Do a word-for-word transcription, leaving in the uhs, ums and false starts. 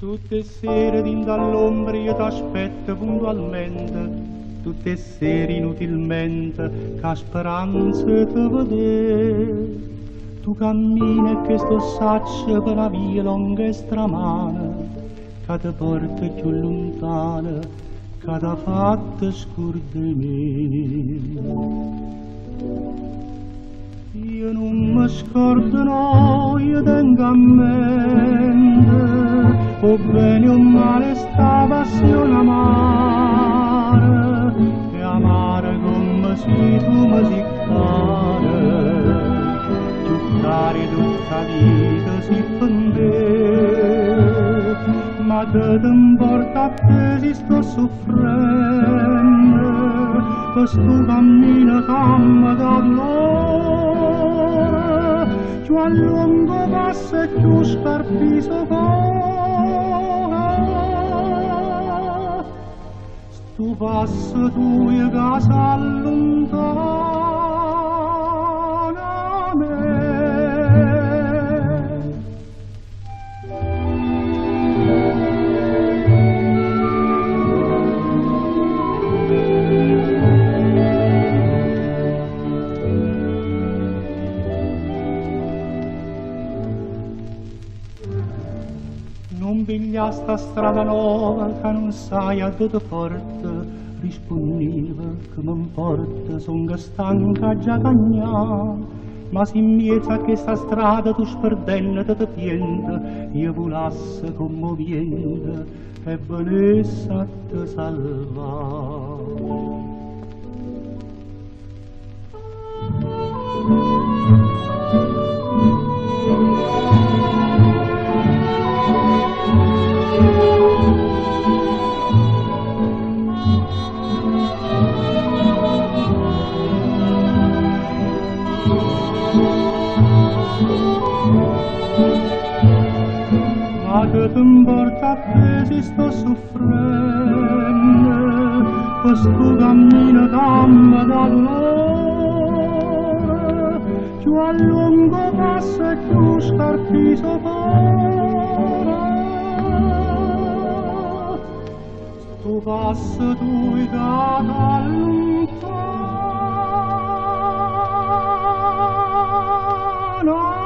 Tutte sere din dall'ombra io t'aspetto puntualmente, tutte sere inutilmente, che speranza te vedere. Tu cammini e che sto saccio per una via lunga e stramana, che ti porta più lontana, che ti ha fatto scordare me. Io non mi scordo, no, io tengo a mente, o bene o male sta passione amara, e amare come se tu mi si cara, giocare tutta vita si per me, ma te ti importa che si sto soffrendo, questo cammino che mi dà dolore, più a lungo passa e più scarpiso corre. Stu passo tu e casa allontana me. Non piglia sta strada nuova che non sai a dove porta, rispondeva che m'importa, son che stanca già cagnà, ma si immiezza che sta strada tu sperdendo te piente, io volasse commoviente e volesse a te salvare. Ma che t'importa che si sto soffrendo, questo cammino che mi dà dolore, più a lungo passa e più scarpiso corre. Sto passo tu e da lontano